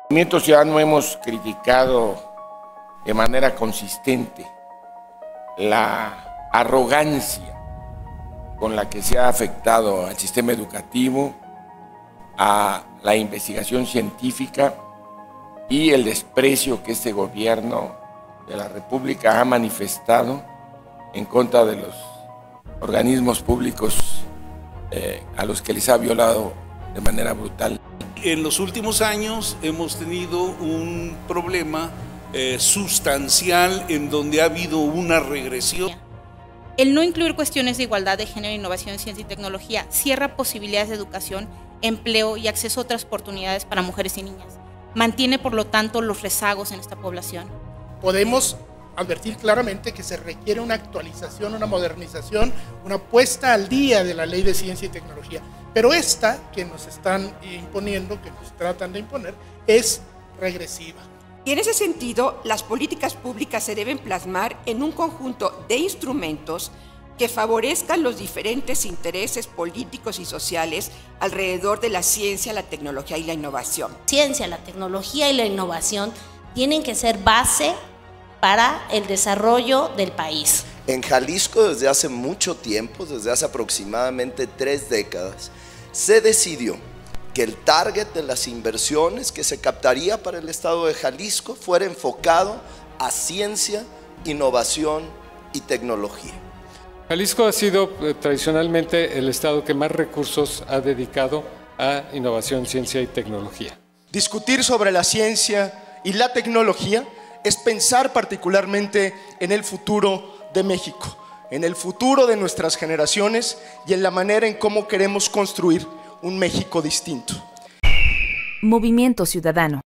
Movimiento Ciudadano hemos criticado de manera consistente la arrogancia con la que se ha afectado al sistema educativo, a la investigación científica y el desprecio que este gobierno de la República ha manifestado en contra de los organismos públicos a los que les ha violado de manera brutal. En los últimos años hemos tenido un problema sustancial en donde ha habido una regresión. El no incluir cuestiones de igualdad de género, innovación, ciencia y tecnología cierra posibilidades de educación, empleo y acceso a otras oportunidades para mujeres y niñas. Mantiene, por lo tanto, los rezagos en esta población. Podemos advertir claramente que se requiere una actualización, una modernización, una puesta al día de la Ley de Ciencia y Tecnología. Pero esta que nos están imponiendo, que nos tratan de imponer, es regresiva. Y en ese sentido, las políticas públicas se deben plasmar en un conjunto de instrumentos que favorezcan los diferentes intereses políticos y sociales alrededor de la ciencia, la tecnología y la innovación. La ciencia, la tecnología y la innovación tienen que ser base para el desarrollo del país. En Jalisco, desde hace mucho tiempo, desde hace aproximadamente 3 décadas, se decidió que el target de las inversiones que se captaría para el estado de Jalisco fuera enfocado a ciencia, innovación y tecnología. Jalisco ha sido tradicionalmente el estado que más recursos ha dedicado a innovación, ciencia y tecnología. Discutir sobre la ciencia y la tecnología es pensar particularmente en el futuro de México, en el futuro de nuestras generaciones y en la manera en cómo queremos construir un México distinto. Movimiento Ciudadano.